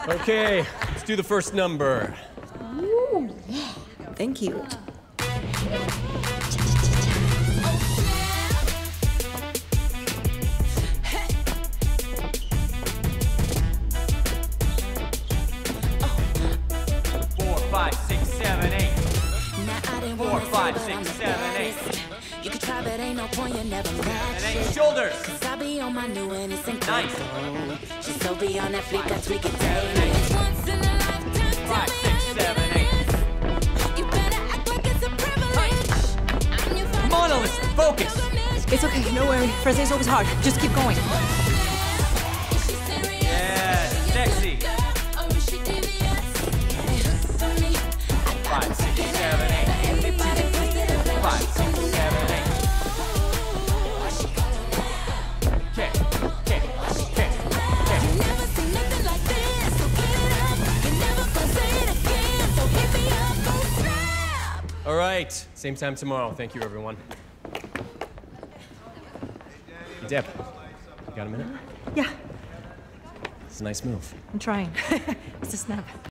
Okay, let's do the first number. Ooh, yeah. Thank you. Four, five, six, seven, eight. 4, 5, 6, 7, 8. You can try, but ain't no point, you never match And it. 8 shoulders. Cause I be on my new and it's incredible. 9. She's so beyond that fleek, I tweak it daily. 5, 6, 7, 8. You better act like it's a privilege. Come on, Alyssa, focus. It's okay, no worry. First day's always hard. Just keep going. Yeah, sexy. 5, 6, 7, 8. 5, 6, 7, 8. Okay, okay, okay, okay. You never seen nothing like this, so get it up. You never gonna say it again, so hit me up, go snap. All right, same time tomorrow. Thank you, everyone. Hey, Deb, you got a minute? Yeah, It's a nice move. I'm trying. It's a snap.